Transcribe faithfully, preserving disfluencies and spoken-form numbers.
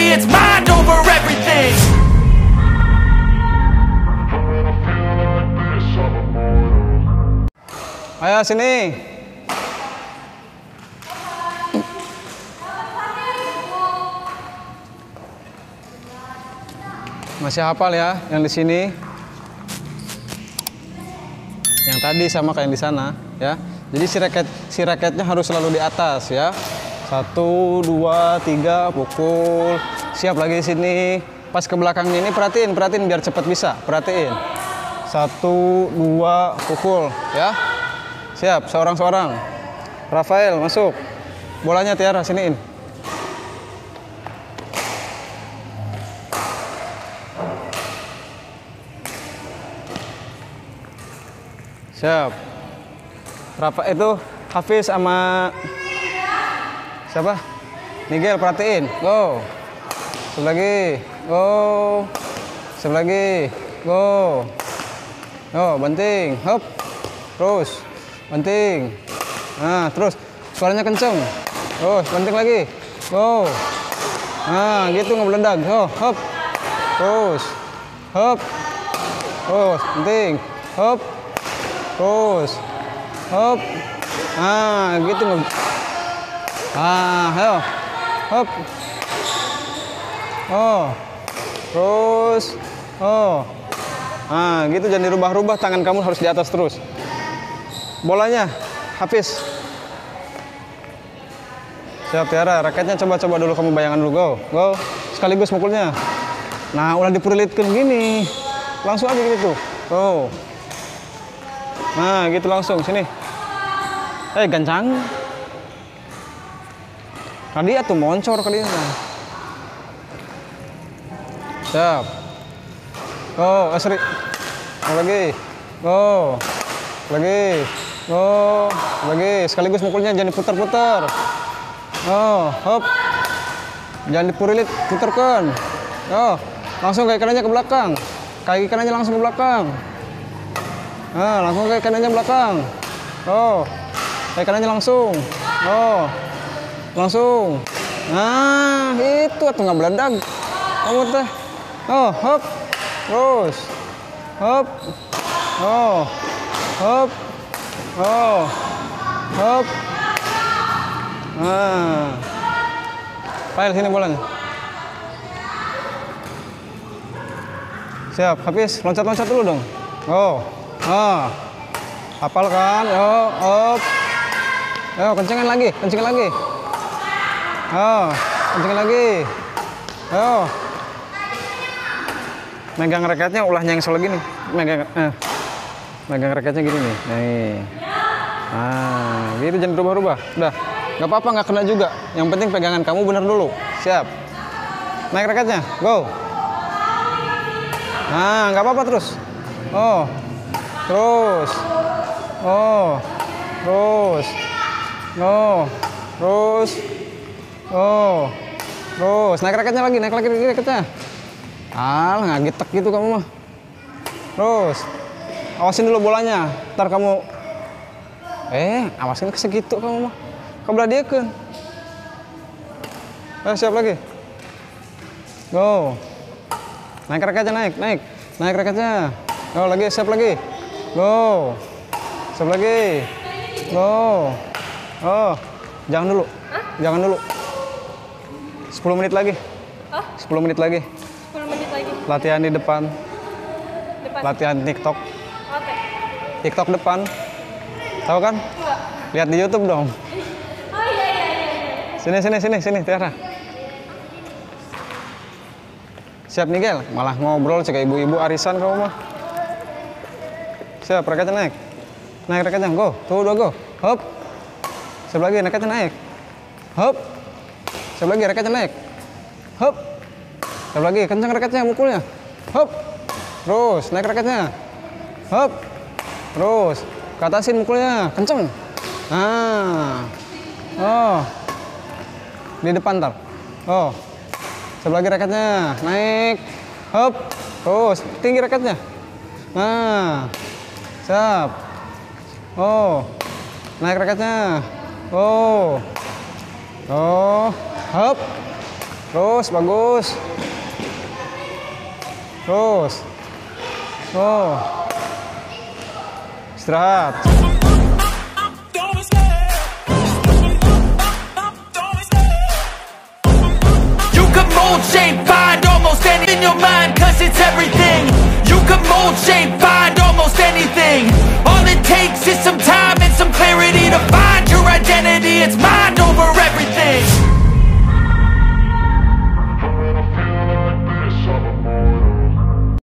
me, it's mind over everything. Ayo sini. Masih hafal ya yang di sini? Yang tadi sama kayak yang di sana ya. Jadi si raket si raketnya harus selalu di atas ya. Satu, dua, tiga, pukul. Siap lagi di sini. Pas ke belakangnya ini perhatiin, perhatiin biar cepat bisa. Perhatiin. Satu, dua, pukul ya. Siap, seorang-seorang. Rafael masuk. Bolanya Tiara siniin. Siap. Rafa itu Hafiz sama siapa? Miguel, perhatiin. Go. Sebelah lagi. Go. Sebelah lagi. Go. Oh, banting. Hop. Terus. Banting. Nah, terus. Suaranya kenceng. Terus, banting lagi. Go. Nah, gitu ngebeledak. Oh, hop. Terus. Hop. Terus, banting. Hop. Terus. Hop. Nah, gitu. Ah, ayo. Hop. Oh. Terus. Oh. Nah, gitu jangan dirubah-rubah, tangan kamu harus di atas terus. Bolanya, Hafiz. Siap Tiara, raketnya coba-coba dulu kamu bayangan dulu, go. Go. Sekaligus mukulnya. Nah, udah diperlitkan gini. Langsung aja gitu. Go. Nah, gitu langsung sini. Eh, gancang. Tadi atuh moncor kali ini. Siap. Go, Asri. Go lagi. Go. Lagi. Go. Lagi. Sekaligus mukulnya jangan diputar-putar. Oh, hop. Jangan dipurilit, putarkan. Oh, langsung kaki kanannya ke belakang. Kaki kanannya langsung ke belakang. Nah, langsung kaki kanannya belakang. Oh. Kaki kanannya langsung. Oh. Langsung. Nah, itu atuh nggak beledak. Kamu teh. Oh, hop. Terus. Hop. Oh. Hop. Oh. Hop. Nah. File sini bolanya. Siap, habis. Loncat-loncat dulu dong. Oh. Ah. Hafal kan? Yo, hop. Yo, kencengin lagi, kencengin lagi. Oh, kencengin lagi. Yo. Megang raketnya ulah nyengsel gini. Megang eh. Megang raketnya gini nih. Nih. Nah, gitu jangan berubah-ubah. Udah. Nggak apa-apa, nggak kena juga. Yang penting pegangan kamu bener dulu. Siap. Naik raketnya. Go. Nah, nggak apa-apa terus. Oh. Terus. Oh. Terus. Oh. Terus. Oh. Terus. Naik raketnya lagi. Naik lagi raketnya. Al, ngagetek gitu kamu mah. Terus. Awasin dulu bolanya. Ntar kamu. Eh, awasin ke segitu kamu mah. Kebelah dia kan. Eh, siap lagi. Go. Naik raketnya, naik, naik. Naik raketnya. Go, lagi, siap lagi. Go. Siap lagi. Go. Oh, jangan dulu. Hah? Jangan dulu. sepuluh menit lagi. Hah? sepuluh menit lagi. sepuluh menit lagi. Latihan di depan. Depan. Latihan TikTok. Oke. TikTok depan. Tahu kan? Enggak. Lihat di YouTube dong. Oh iya iya iya. Sini sini sini sini Tiara. Siap Miguel, malah ngobrol cek ibu-ibu arisan kamu mah. Siap, raketnya naik. Naik raketnya, go. Tuh dua go. Hop. Siap lagi raketnya naik. Hop. Siap lagi raketnya naik. Hop. Siap lagi kencang raketnya mukulnya. Hop. Terus naik raketnya. Hop. Terus ke atasin mukulnya, kenceng. Nah. Oh. Di depan tar. Oh. Sebelah lagi raketnya, naik, hop, terus tinggi raketnya. Nah, siap. Oh, naik raketnya. Oh, oh, hop, Terus, bagus. Terus. Oh. Istirahat. You can mold, shape, find almost anything in your mind, cause it's everything. You can mold, shape, find